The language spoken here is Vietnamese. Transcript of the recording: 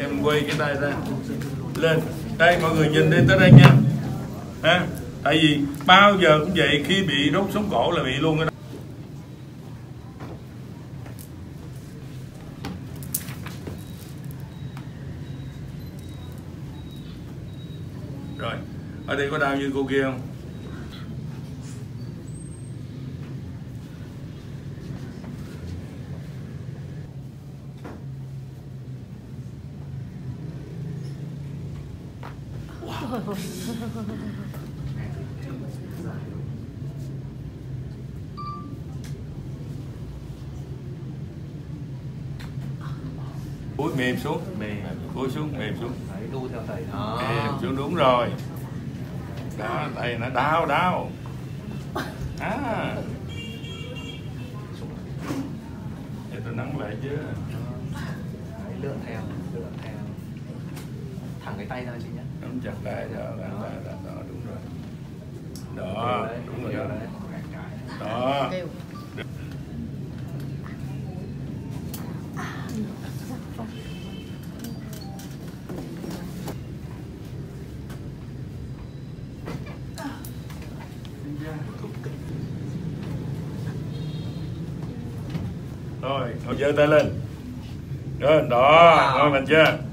Em quay cái tay ra lên đây, mọi người nhìn đi, tới đây nha. Ha, tại vì bao giờ cũng vậy, khi bị đốt sống cổ là bị luôn cái đó. Rồi, ở đây có đau như cô kia không? Cúi mềm xuống, cúi xuống, mềm xuống. Đấy, đu theo thầy đó. Mềm xuống, đúng rồi. Đó, đây nó đau. Để tôi nắng lại chứ. Đấy, lượn theo. Thẳng cái tay ra chị nhé. Nắm chặt lại đó, đúng rồi. Đó, đúng rồi đó. Đó. Rồi, giơ tay lên. Rồi, đó, ngon lành chưa?